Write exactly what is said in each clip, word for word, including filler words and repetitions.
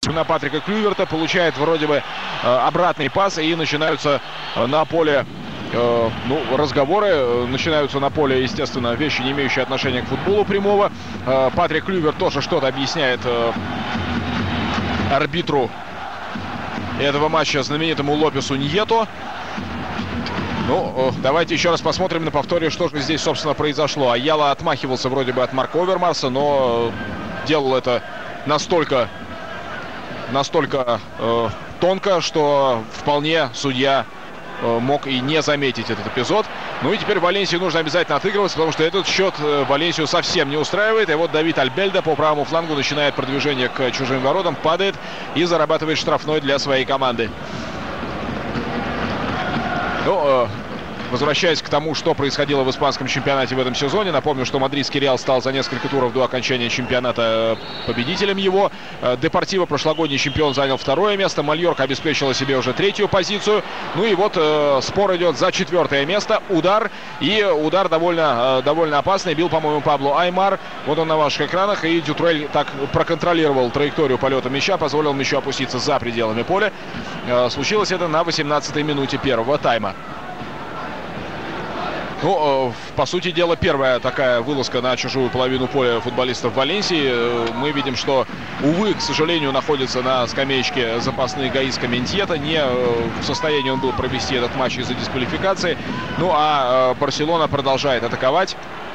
на Патрика Клюйверта, получает вроде бы обратный пас, и начинаются на поле ну, разговоры, начинаются на поле, естественно, вещи, не имеющие отношения к футболу прямого. Патрик Клюйверт тоже что-то объясняет арбитру этого матча, знаменитому Лопесу Ньето. Ну, давайте еще раз посмотрим на повторе, что же здесь, собственно, произошло. Аяла отмахивался вроде бы от Марка Овермарса, но делал это настолько, настолько э, тонко, что вполне судья э, мог и не заметить этот эпизод. Ну и теперь Валенсии нужно обязательно отыгрываться, потому что этот счет Валенсию совсем не устраивает. И вот Давид Альбельда по правому флангу начинает продвижение к чужим воротам, падает и зарабатывает штрафной для своей команды. Ну, возвращаясь к тому, что происходило в испанском чемпионате в этом сезоне, напомню, что мадридский Реал стал за несколько туров до окончания чемпионата победителем его. Депортиво, прошлогодний чемпион, занял второе место. Мальорка обеспечила себе уже третью позицию. Ну и вот э, спор идет за четвертое место. Удар. И удар довольно, э, довольно опасный. Бил, по-моему, Пабло Аймар. Вот он на ваших экранах. И Дютрель так проконтролировал траекторию полета мяча, позволил мячу опуститься за пределами поля. Э, случилось это на восемнадцатой минуте первого тайма. Ну, по сути дела, первая такая вылазка на чужую половину поля футболистов Валенсии. Мы видим, что, увы, к сожалению, находится на скамеечке запасных Гаиска Ментьета. Не в состоянии он был провести этот матч из-за дисквалификации. Ну, а Барселона продолжает атаковать.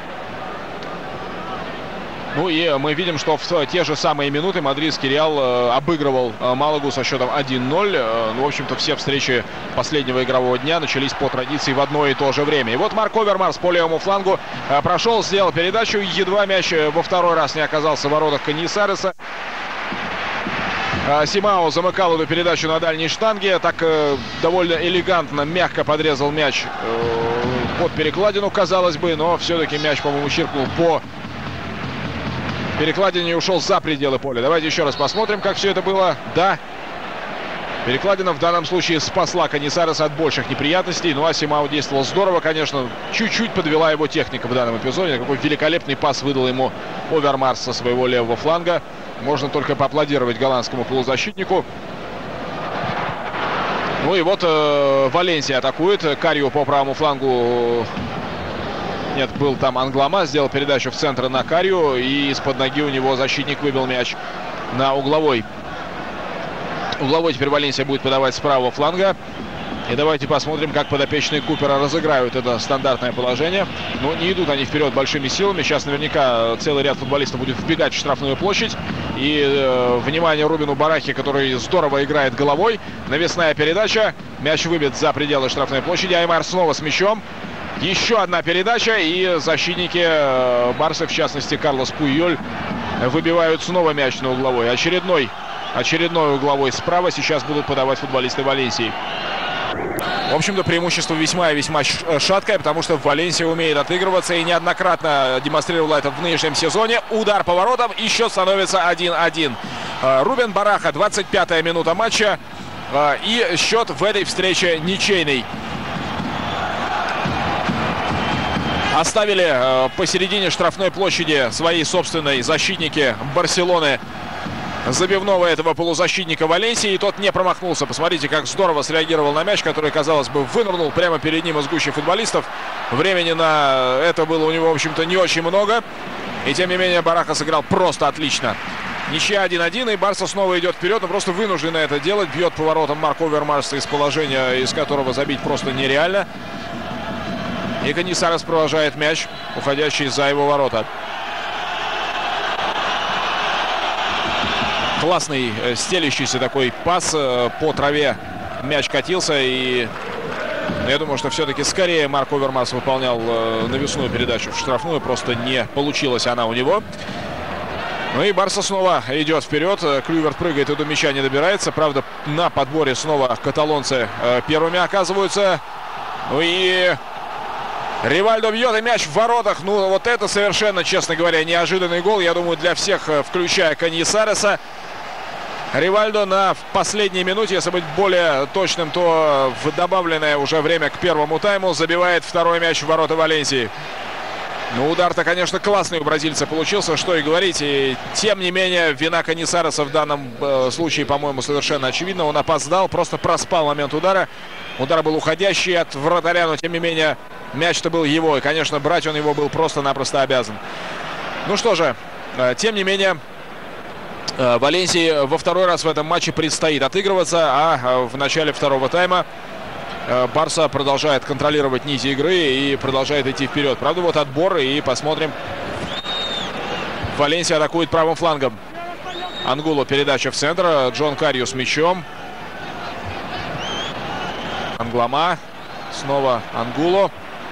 Ну и мы видим, что в те же самые минуты мадридский Реал э, обыгрывал э, Малагу со счетом один ноль. Э, ну, в общем-то, все встречи последнего игрового дня начались по традиции в одно и то же время. И вот Марк Овермарс по левому флангу э, прошел, сделал передачу. Едва мяч во второй раз не оказался в воротах Каньясареса. Э, Симао замыкал эту передачу на дальней штанге. Так э, довольно элегантно, мягко подрезал мяч э, под перекладину, казалось бы. Но все-таки мяч, по-моему, чиркнул по перекладине, ушел за пределы поля. Давайте еще раз посмотрим, как все это было. Да, перекладина в данном случае спасла Каньясареса от больших неприятностей. Ну а Симао действовал здорово, конечно. Чуть-чуть подвела его техника в данном эпизоде. Какой великолепный пас выдал ему Овермарс со своего левого фланга. Можно только поаплодировать голландскому полузащитнику. Ну и вот э, Валенсия атакует. Карио по правому флангу... Нет, был там Англома, сделал передачу в центр на Карио, и из-под ноги у него защитник выбил мяч на угловой. Угловой теперь Валенсия будет подавать с правого фланга. И давайте посмотрим, как подопечные Купера разыграют это стандартное положение. Но не идут они вперед большими силами. Сейчас наверняка целый ряд футболистов будет вбегать в штрафную площадь. И э, внимание Рубину Барахе, который здорово играет головой. Навесная передача. Мяч выбит за пределы штрафной площади. Аймар снова с мячом. Еще одна передача, и защитники Барсы, в частности Карлос Пуйоль, выбивают снова мяч на угловой. Очередной, очередной угловой справа сейчас будут подавать футболисты Валенсии. В общем-то, преимущество весьма и весьма шаткое, потому что Валенсия умеет отыгрываться и неоднократно демонстрировала это в нынешнем сезоне. Удар по воротам, и счет становится один один. Рубен Бараха, двадцать пятая минута матча, и счет в этой встрече ничейный. Оставили э, посередине штрафной площади своей собственной защитники Барселоны забивного этого полузащитника Валенсии. И тот не промахнулся. Посмотрите, как здорово среагировал на мяч, который, казалось бы, вынырнул прямо перед ним из гущи футболистов. Времени на это было у него, в общем-то, не очень много. И тем не менее Бараха сыграл просто отлично. Ничья один один, и Барса снова идет вперед, но просто вынуждены это делать. Бьет по воротам Марк Овермарса из положения, из которого забить просто нереально. И Каньясарес продолжает мяч, уходящий за его ворота. Классный стелящийся такой пас по траве. Мяч катился, и я думаю, что все-таки скорее Марк Овермарс выполнял навесную передачу в штрафную. Просто не получилась она у него. Ну и Барса снова идет вперед. Клюйверт прыгает и до мяча не добирается. Правда, на подборе снова каталонцы первыми оказываются. Ну и... Ривальдо бьет, и мяч в воротах. Ну, вот это совершенно, честно говоря, неожиданный гол. Я думаю, для всех, включая Каньясареса. Ривальдо на последней минуте, если быть более точным, то в добавленное уже время к первому тайму забивает второй мяч в ворота Валенсии. Ну, удар-то, конечно, классный у бразильца получился, что и говорить. И, тем не менее, вина Канисареса в данном э, случае, по-моему, совершенно очевидна. Он опоздал, просто проспал момент удара. Удар был уходящий от вратаря, но, тем не менее, мяч-то был его. И, конечно, брать он его был просто-напросто обязан. Ну что же, э, тем не менее, э, Валенсии во второй раз в этом матче предстоит отыгрываться, а э, в начале второго тайма Барса продолжает контролировать нить игры и продолжает идти вперед. Правда, вот отбор, и посмотрим. Валенсия атакует правым флангом. Ангуло, передача в центр. Джон Карью с мячом. Англама. Снова Ангуло.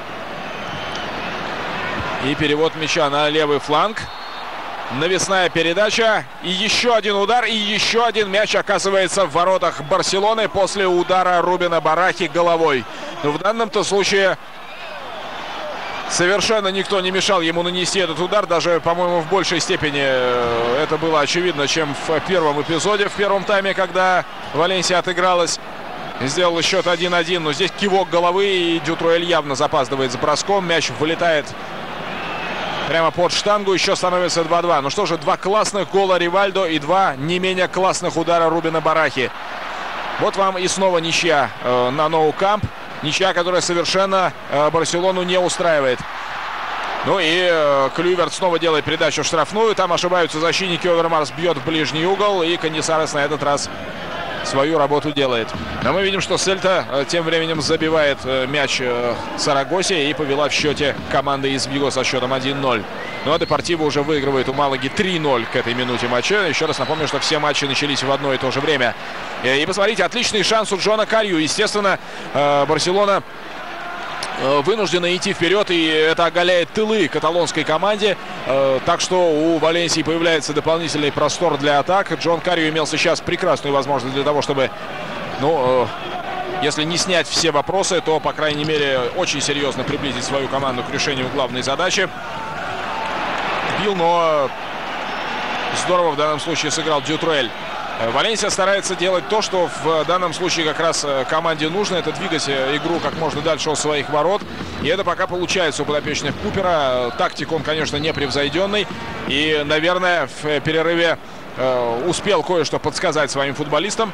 И перевод мяча на левый фланг. Навесная передача. И еще один удар. И еще один мяч оказывается в воротах Барселоны после удара Рубена Барахи головой. Но в данном-то случае совершенно никто не мешал ему нанести этот удар. Даже, по-моему, в большей степени это было очевидно, чем в первом эпизоде, в первом тайме, когда Валенсия отыгралась. Сделал счет один-один. Но здесь кивок головы, и Дютруэль явно запаздывает с броском. Мяч вылетает прямо под штангу, еще становится два-два. Ну что же, два классных гола Ривальдо и два не менее классных удара Рубена Барахи. Вот вам и снова ничья э, на Nou Camp. Ничья, которая совершенно э, Барселону не устраивает. Ну и э, Клюйверт снова делает передачу в штрафную. Там ошибаются защитники. Овермарс бьет в ближний угол. И Канисарес на этот раз свою работу делает. Но мы видим, что Сельта э, тем временем забивает э, мяч э, Сарагосе и повела в счете команда из Виго со счетом один-ноль. Ну а Депортиво уже выигрывает у Малаги три-ноль к этой минуте матча. Еще раз напомню, что все матчи начались в одно и то же время. И, и посмотрите, отличный шанс у Джона Карью. Естественно, э, Барселона вынуждены идти вперед, и это оголяет тылы каталонской команде. Э, так что у Валенсии появляется дополнительный простор для атак. Джон Карью имел сейчас прекрасную возможность для того, чтобы, ну, э, если не снять все вопросы, то, по крайней мере, очень серьезно приблизить свою команду к решению главной задачи. Бил, но здорово в данном случае сыграл Дютруэль. Валенсия старается делать то, что в данном случае как раз команде нужно. Это двигать игру как можно дальше от своих ворот. И это пока получается у подопечных Купера. Тактик он, конечно, непревзойденный. И, наверное, в перерыве э, успел кое-что подсказать своим футболистам.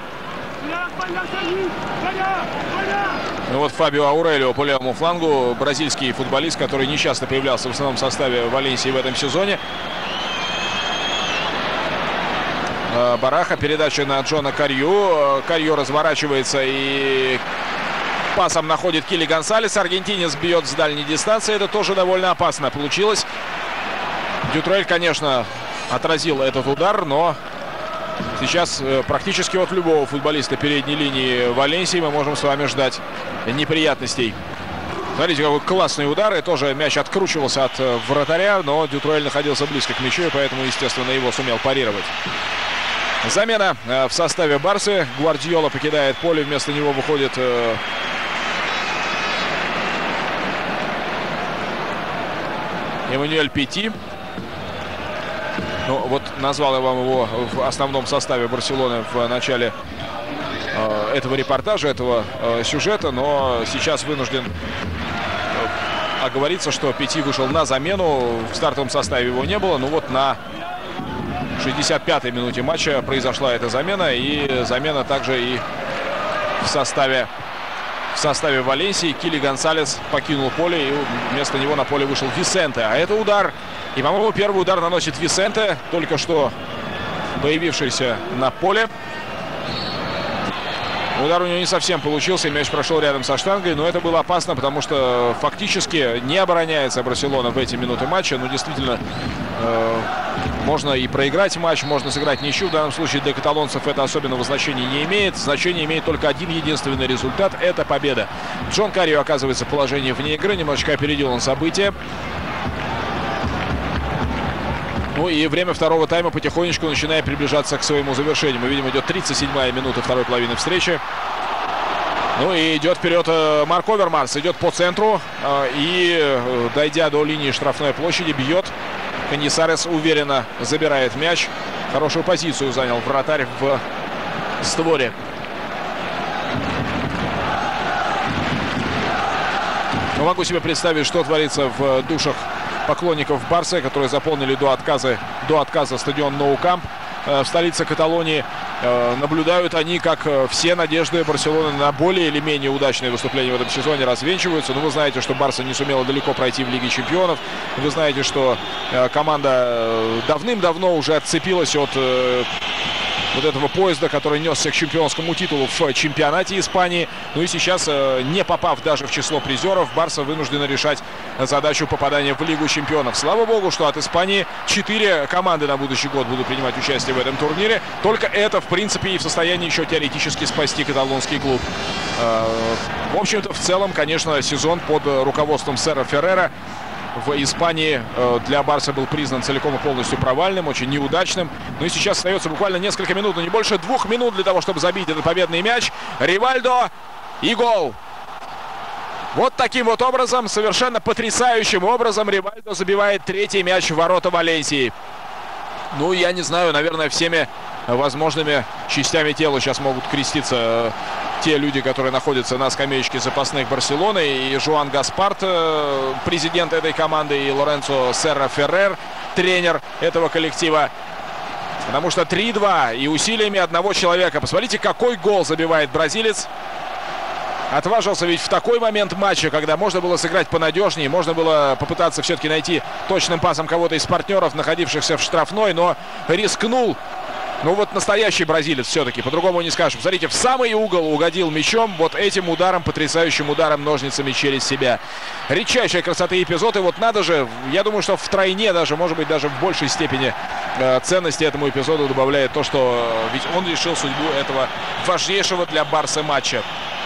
Ну вот Фабио Аурелио по левому флангу. Бразильский футболист, который нечасто появлялся в основном составе Валенсии в этом сезоне. Бараха, передача на Джона Карью. Карью разворачивается и пасом находит Кили Гонсалес. Аргентинец бьет с дальней дистанции. Это тоже довольно опасно получилось. Дютруэль, конечно, отразил этот удар, но сейчас практически от любого футболиста передней линии Валенсии мы можем с вами ждать неприятностей. Смотрите, какой классный удар. И тоже мяч откручивался от вратаря, но Дютруэль находился близко к мячу, и поэтому, естественно, его сумел парировать. Замена в составе Барсы. Гвардиола покидает поле. Вместо него выходит э, Эммануэль Пети. Ну, вот назвал я вам его в основном составе Барселоны в начале э, этого репортажа, этого э, сюжета. Но сейчас вынужден э, оговориться, что Пети вышел на замену. В стартовом составе его не было. Ну вот на шестьдесят пятой минуте матча произошла эта замена. И замена также и в составе, в составе Валенсии. Кили Гонсалес покинул поле, и вместо него на поле вышел Висенте. А это удар. И, по-моему, первый удар наносит Висенте, только что появившийся на поле. Удар у него не совсем получился, мяч прошел рядом со штангой, но это было опасно, потому что фактически не обороняется Барселона в эти минуты матча. Ну, действительно, э, можно и проиграть матч, можно сыграть ничью. В данном случае для каталонцев это особенного значения не имеет. Значение имеет только один единственный результат – это победа. Джон Карью оказывается в положении вне игры, немножечко опередил он события. Ну и время второго тайма потихонечку начинает приближаться к своему завершению. Мы видим, идет тридцать седьмая минута второй половины встречи. Ну и идет вперед Марк Овермарс. Идет по центру и, дойдя до линии штрафной площади, бьет. Канисарес уверенно забирает мяч. Хорошую позицию занял вратарь в створе. Но могу себе представить, что творится в душах поклонников Барсы, которые заполнили до отказа, до отказа стадион Nou Camp в столице Каталонии. Наблюдают они, как все надежды Барселоны на более или менее удачные выступления в этом сезоне развенчиваются. Ну, вы знаете, что Барса не сумела далеко пройти в Лиге Чемпионов. Вы знаете, что команда давным-давно уже отцепилась от вот этого поезда, который несся к чемпионскому титулу в чемпионате Испании. Ну и сейчас, не попав даже в число призеров, Барса вынуждена решать задачу попадания в Лигу Чемпионов. Слава богу, что от Испании четыре команды на будущий год будут принимать участие в этом турнире. Только это, в принципе, и в состоянии еще теоретически спасти каталонский клуб. В общем-то, в целом, конечно, сезон под руководством сэра Феррера в Испании для Барса был признан целиком и полностью провальным, очень неудачным. Ну и сейчас остается буквально несколько минут, но не больше двух минут для того, чтобы забить этот победный мяч. Ривальдо и гол. Вот таким вот образом, совершенно потрясающим образом, Ривальдо забивает третий мяч в ворота Валенсии. Ну, я не знаю, наверное, всеми возможными частями тела сейчас могут креститься те люди, которые находятся на скамеечке запасных Барселоны. И Жуан Гаспарт, президент этой команды, и Лоренцо Серра Феррер, тренер этого коллектива. Потому что три-два и усилиями одного человека. Посмотрите, какой гол забивает бразилец. Отважился ведь в такой момент матча, когда можно было сыграть понадежнее, можно было попытаться все-таки найти точным пасом кого-то из партнеров, находившихся в штрафной, но рискнул. Ну вот настоящий бразилец все-таки, по-другому не скажешь. Посмотрите, в самый угол угодил мячом, вот этим ударом, потрясающим ударом ножницами через себя. Редчайшей красоты эпизод, и вот надо же, я думаю, что втройне даже, может быть, даже в большей степени э, ценности этому эпизоду добавляет то, что ведь он решил судьбу этого важнейшего для Барсы матча.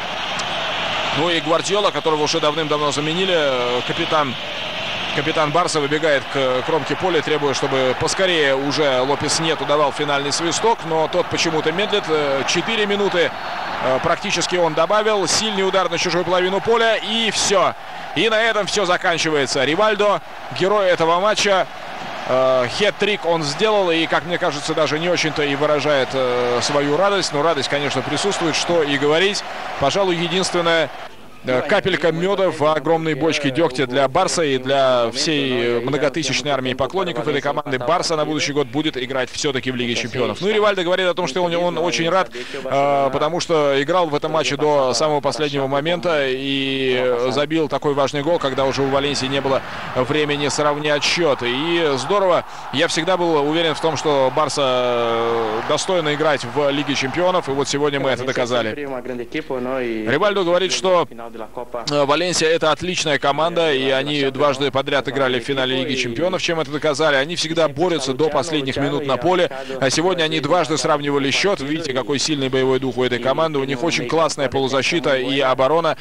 Ну и Гвардиола, которого уже давным-давно заменили, капитан, капитан Барса выбегает к кромке поля, требуя, чтобы поскорее уже Лопес Нету давал финальный свисток, но тот почему-то медлит. Четыре минуты практически он добавил, сильный удар на чужую половину поля, и все. И на этом все заканчивается. Ривальдо, герой этого матча. Хет-трик он сделал, и, как мне кажется, даже не очень-то и выражает э, свою радость. Но радость, конечно, присутствует, что и говорить. Пожалуй, единственное, э, капелька меда в огромной бочке дегтя для Барса и для всей многотысячной армии поклонников этой команды. Барса на будущий год будет играть все-таки в Лиге Чемпионов. Ну и Ривальдо говорит о том, что он, он очень рад, э, потому что играл в этом матче до самого последнего момента и забил такой важный гол, когда уже у Валенсии не было времени сравнять счет. И здорово. Я всегда был уверен в том, что Барса достойно играть в Лиге Чемпионов, и вот сегодня мы это доказали. Ривальдо говорит, что Валенсия — это отличная команда, и они дважды подряд играли в финале Лиги Чемпионов, чем это доказали. Они всегда борются до последних минут на поле, а сегодня они дважды сравнивали счет. Видите, какой сильный боевой дух у этой команды. У них очень классная полузащита и оборона,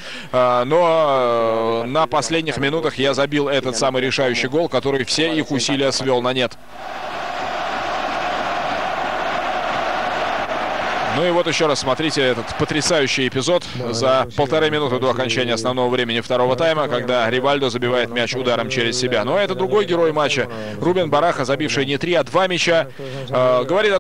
но на последних минутах я забил этот самый решающий гол, который все их усилия свел на нет. Ну и вот еще раз смотрите этот потрясающий эпизод за полторы минуты до окончания основного времени второго тайма, когда Ривальдо забивает мяч ударом через себя. Но это другой герой матча. Рубен Бараха, забивший не три, а два мяча, э, говорит о